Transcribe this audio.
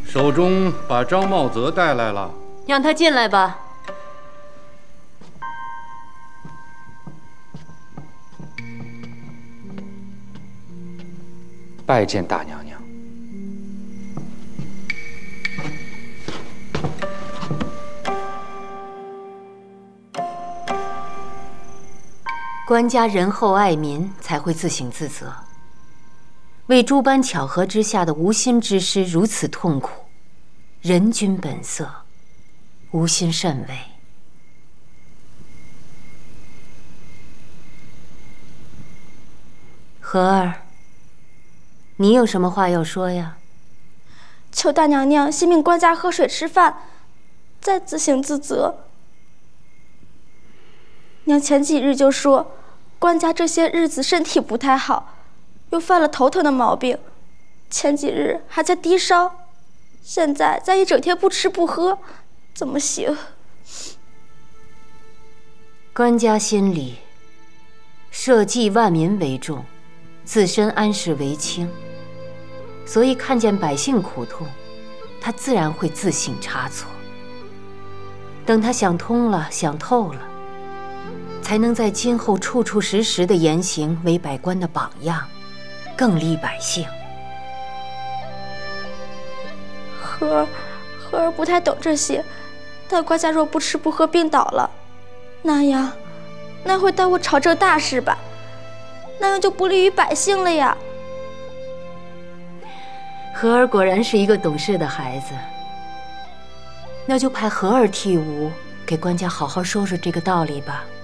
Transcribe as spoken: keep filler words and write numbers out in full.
守中把张茂泽带来了， 让他进来吧。 拜见大娘娘。 官家仁厚爱民，才会自省自责。为诸般巧合之下的无心之失如此痛苦，人君本色，无心甚微。和儿，你有什么话要说呀？ 求大娘娘先命官家喝水吃饭，再自省自责。娘前几日就说，官家这些日子身体不太好，又犯了头疼的毛病，前几日还在低烧，现在再一整天不吃不喝，怎么行？ 官家心里社稷万民为重，自身安适为轻，所以看见百姓苦痛，他自然会自省差错。等他想通了，想透了，才能在今后处处时时的言行为百官的榜样，更利百姓。 和儿，和儿不太懂这些，但官家若不吃不喝病倒了，那样，那会耽误朝政大事吧？那样就不利于百姓了呀。 和儿果然是一个懂事的孩子，那就派和儿替吾给官家好好说说这个道理吧。